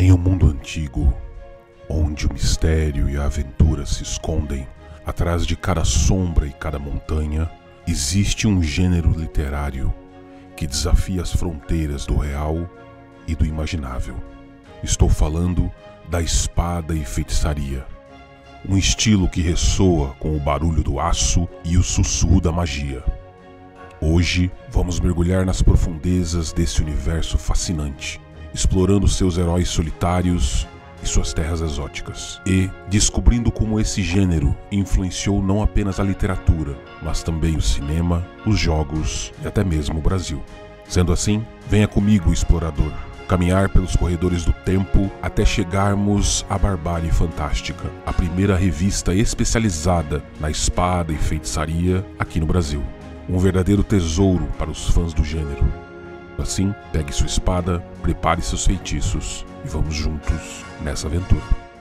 Em um mundo antigo, onde o mistério e a aventura se escondem atrás de cada sombra e cada montanha, existe um gênero literário que desafia as fronteiras do real e do imaginável. Estou falando da espada e feitiçaria, um estilo que ressoa com o barulho do aço e o sussurro da magia. Hoje vamos mergulhar nas profundezas desse universo fascinante, explorando seus heróis solitários e suas terras exóticas, e descobrindo como esse gênero influenciou não apenas a literatura, mas também o cinema, os jogos e até mesmo o Brasil. Sendo assim, venha comigo, explorador, caminhar pelos corredores do tempo até chegarmos à Barbárie Fantástica, a primeira revista especializada na espada e feitiçaria aqui no Brasil. Um verdadeiro tesouro para os fãs do gênero. Assim, pegue sua espada, prepare seus feitiços e vamos juntos nessa aventura.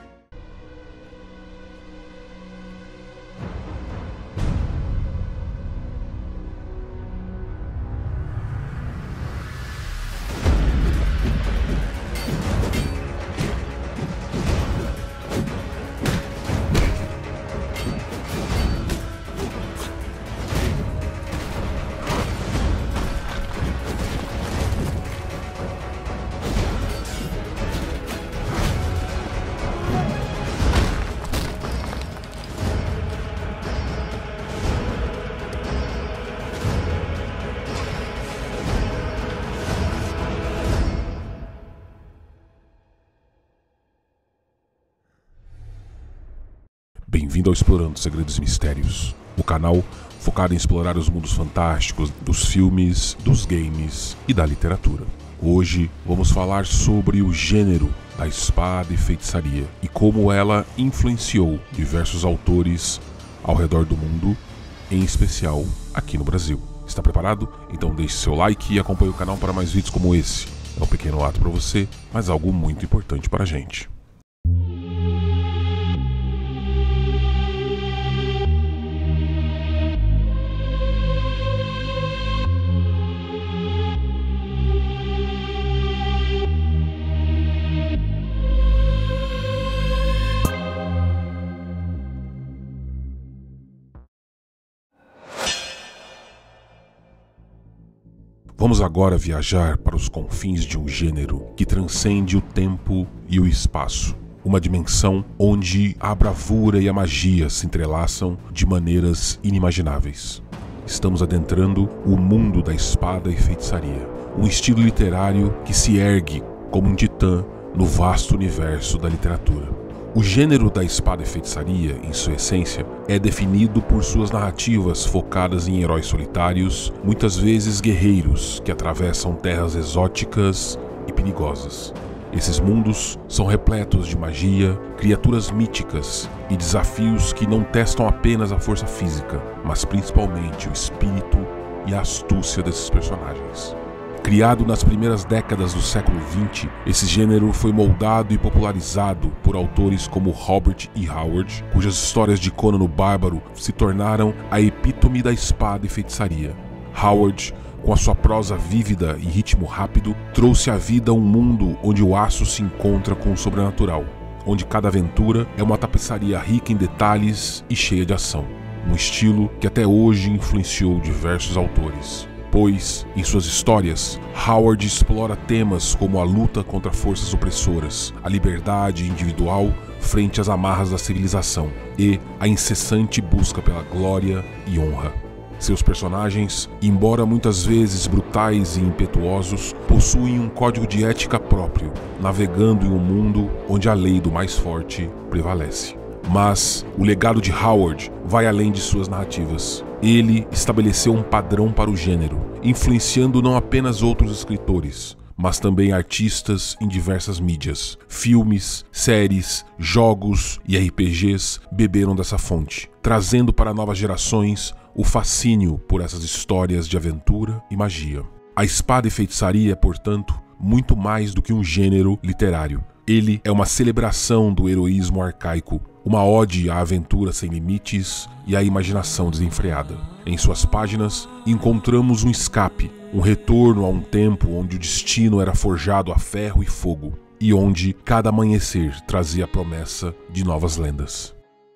Bem-vindo ao Explorando Segredos e Mistérios, o canal focado em explorar os mundos fantásticos dos filmes, dos games e da literatura. Hoje vamos falar sobre o gênero da espada e feitiçaria e como ela influenciou diversos autores ao redor do mundo, em especial aqui no Brasil. Está preparado? Então deixe seu like e acompanhe o canal para mais vídeos como esse. É um pequeno ato para você, mas algo muito importante para a gente. Vamos agora viajar para os confins de um gênero que transcende o tempo e o espaço. Uma dimensão onde a bravura e a magia se entrelaçam de maneiras inimagináveis. Estamos adentrando o mundo da espada e feitiçaria. Um estilo literário que se ergue como um titã no vasto universo da literatura. O gênero da espada e feitiçaria, em sua essência, é definido por suas narrativas focadas em heróis solitários, muitas vezes guerreiros, que atravessam terras exóticas e perigosas. Esses mundos são repletos de magia, criaturas míticas e desafios que não testam apenas a força física, mas principalmente o espírito e a astúcia desses personagens. Criado nas primeiras décadas do século XX, esse gênero foi moldado e popularizado por autores como Robert E. Howard, cujas histórias de Conan o Bárbaro se tornaram a epítome da espada e feitiçaria. Howard, com a sua prosa vívida e ritmo rápido, trouxe à vida um mundo onde o aço se encontra com o sobrenatural, onde cada aventura é uma tapeçaria rica em detalhes e cheia de ação. Um estilo que até hoje influenciou diversos autores. Pois, em suas histórias, Howard explora temas como a luta contra forças opressoras, a liberdade individual frente às amarras da civilização e a incessante busca pela glória e honra. Seus personagens, embora muitas vezes brutais e impetuosos, possuem um código de ética próprio, navegando em um mundo onde a lei do mais forte prevalece. Mas o legado de Howard vai além de suas narrativas. Ele estabeleceu um padrão para o gênero, influenciando não apenas outros escritores, mas também artistas em diversas mídias. Filmes, séries, jogos e RPGs beberam dessa fonte, trazendo para novas gerações o fascínio por essas histórias de aventura e magia. A espada e feitiçaria é, portanto, muito mais do que um gênero literário. Ele é uma celebração do heroísmo arcaico, uma ode à aventura sem limites e à imaginação desenfreada. Em suas páginas, encontramos um escape, um retorno a um tempo onde o destino era forjado a ferro e fogo. e onde cada amanhecer trazia a promessa de novas lendas.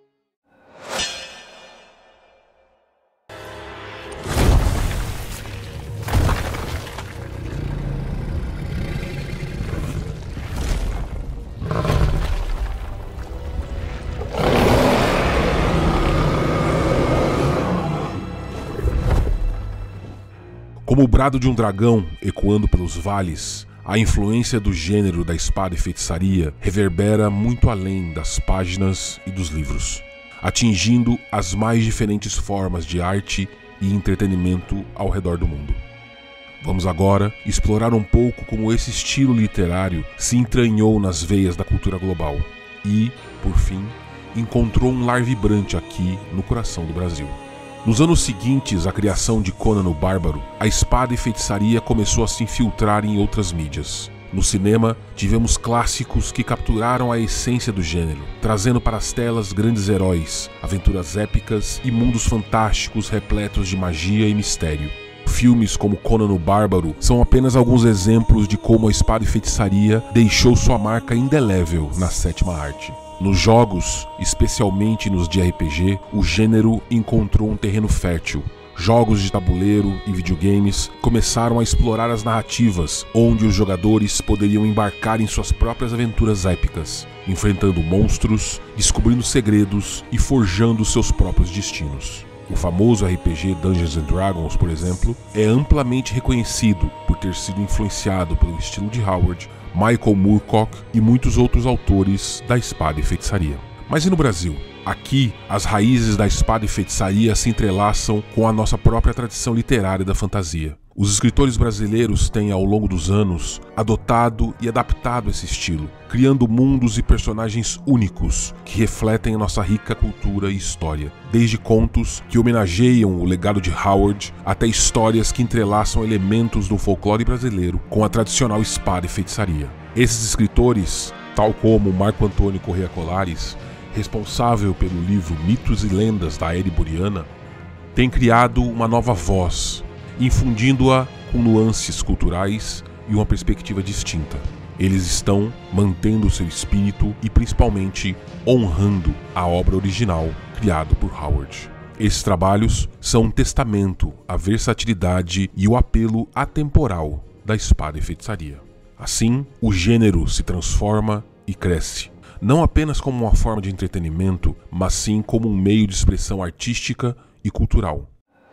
Como o brado de um dragão ecoando pelos vales, a influência do gênero da espada e feitiçaria reverbera muito além das páginas e dos livros, atingindo as mais diferentes formas de arte e entretenimento ao redor do mundo. Vamos agora explorar um pouco como esse estilo literário se entranhou nas veias da cultura global e, por fim, encontrou um lar vibrante aqui no coração do Brasil. Nos anos seguintes à criação de Conan o Bárbaro, a espada e feitiçaria começou a se infiltrar em outras mídias. No cinema, tivemos clássicos que capturaram a essência do gênero, trazendo para as telas grandes heróis, aventuras épicas e mundos fantásticos repletos de magia e mistério. Filmes como Conan o Bárbaro são apenas alguns exemplos de como a espada e feitiçaria deixou sua marca indelével na sétima arte. Nos jogos, especialmente nos de RPG, o gênero encontrou um terreno fértil. Jogos de tabuleiro e videogames começaram a explorar as narrativas, onde os jogadores poderiam embarcar em suas próprias aventuras épicas, enfrentando monstros, descobrindo segredos e forjando seus próprios destinos. O famoso RPG Dungeons & Dragons, por exemplo, é amplamente reconhecido por ter sido influenciado pelo estilo de Howard, Michael Moorcock e muitos outros autores da espada e feitiçaria. Mas e no Brasil? Aqui, as raízes da espada e feitiçaria se entrelaçam com a nossa própria tradição literária da fantasia. Os escritores brasileiros têm, ao longo dos anos, adotado e adaptado esse estilo, criando mundos e personagens únicos que refletem a nossa rica cultura e história, desde contos que homenageiam o legado de Howard até histórias que entrelaçam elementos do folclore brasileiro com a tradicional espada e feitiçaria. Esses escritores, tal como Marco Antônio Corrêa Colares, responsável pelo livro Mitos e Lendas da Era Iboriana, têm criado uma nova voz, infundindo-a com nuances culturais e uma perspectiva distinta. Eles estão mantendo seu espírito e principalmente honrando a obra original criada por Howard. Esses trabalhos são um testamento à versatilidade e o apelo atemporal da espada e feitiçaria. Assim, o gênero se transforma e cresce, não apenas como uma forma de entretenimento, mas sim como um meio de expressão artística e cultural.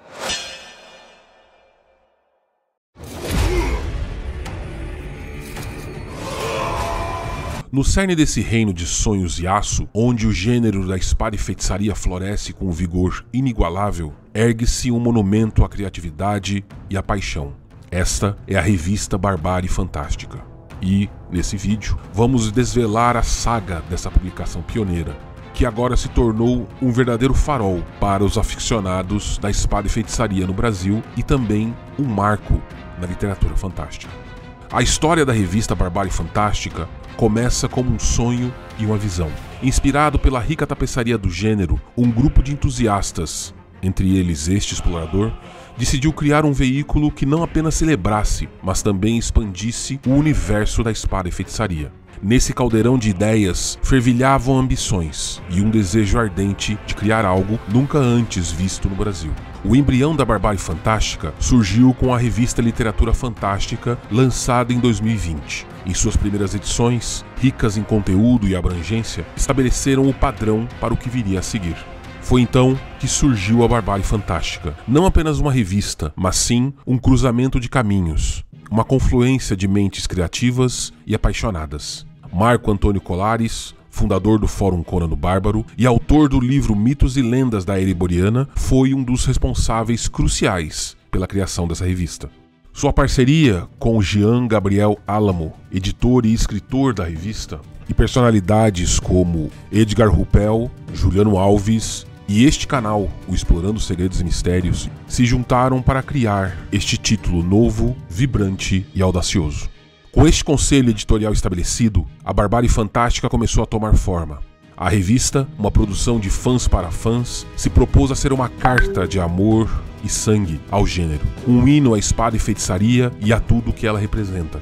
No cerne desse reino de sonhos e aço, onde o gênero da espada e feitiçaria floresce com um vigor inigualável, ergue-se um monumento à criatividade e à paixão. Esta é a revista Barbárie Fantástica. E, nesse vídeo, vamos desvelar a saga dessa publicação pioneira, que agora se tornou um verdadeiro farol para os aficionados da espada e feitiçaria no Brasil e também um marco na literatura fantástica. A história da revista Barbárie Fantástica começa como um sonho e uma visão. Inspirado pela rica tapeçaria do gênero, um grupo de entusiastas, entre eles este explorador, decidiu criar um veículo que não apenas celebrasse, mas também expandisse o universo da espada e feitiçaria. Nesse caldeirão de ideias fervilhavam ambições e um desejo ardente de criar algo nunca antes visto no Brasil. O embrião da Barbárie Fantástica surgiu com a revista Literatura Fantástica, lançada em 2020. Em suas primeiras edições, ricas em conteúdo e abrangência, estabeleceram o padrão para o que viria a seguir. Foi então que surgiu a Barbárie Fantástica, não apenas uma revista, mas sim um cruzamento de caminhos, uma confluência de mentes criativas e apaixonadas. Marco Antônio Colares, fundador do Fórum Conan o Bárbaro e autor do livro Mitos e Lendas da Era Iboriana, foi um dos responsáveis cruciais pela criação dessa revista. Sua parceria com Jean Gabriel Álamo, editor e escritor da revista, e personalidades como Edgar Ruppel, Juliano Alves e este canal, o Explorando Segredos e Mistérios, se juntaram para criar este título novo, vibrante e audacioso. Com este conselho editorial estabelecido, a Barbárie Fantástica começou a tomar forma. A revista, uma produção de fãs para fãs, se propôs a ser uma carta de amor e sangue ao gênero, um hino à espada e feitiçaria e a tudo que ela representa.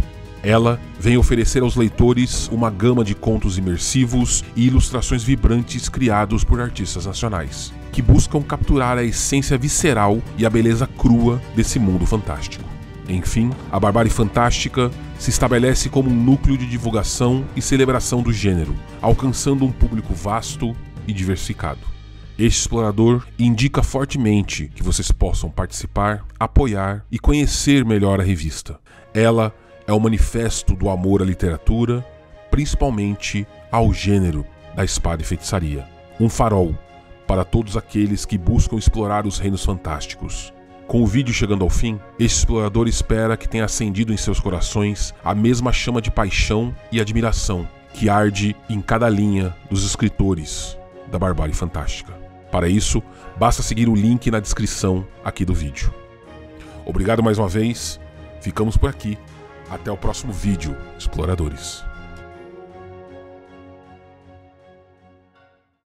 Ela vem oferecer aos leitores uma gama de contos imersivos e ilustrações vibrantes criados por artistas nacionais, que buscam capturar a essência visceral e a beleza crua desse mundo fantástico. Enfim, a Barbárie Fantástica se estabelece como um núcleo de divulgação e celebração do gênero, alcançando um público vasto e diversificado. Este explorador indica fortemente que vocês possam participar, apoiar e conhecer melhor a revista. Ela é o manifesto do amor à literatura, principalmente ao gênero da espada e feitiçaria. Um farol para todos aqueles que buscam explorar os reinos fantásticos. Com o vídeo chegando ao fim, este explorador espera que tenha acendido em seus corações a mesma chama de paixão e admiração que arde em cada linha dos escritores da Barbárie Fantástica. Para isso, basta seguir o link na descrição aqui do vídeo. Obrigado mais uma vez, ficamos por aqui. Até o próximo vídeo, exploradores.